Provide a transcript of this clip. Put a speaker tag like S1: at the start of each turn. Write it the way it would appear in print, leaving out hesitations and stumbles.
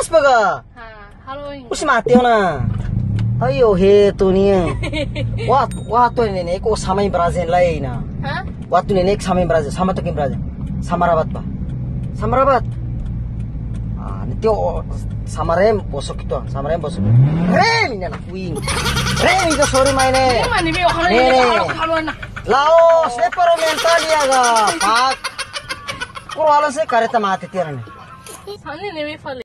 S1: baga.
S2: Halo.
S1: Usi mati na. Ayo he tu ni. Wat ini ko samai Brazil lai na. Waktu ini samai Brazil, sama tu Brazil. Samarabat ba. Samarabat. Nitio samarem bosok itu, samarem bosok. Rem ini na wing. Rem itu sorry maine. Lao, separo mental ya ga. Pak. Kurang se kareta mati tiarane.
S2: Sani nemi fale.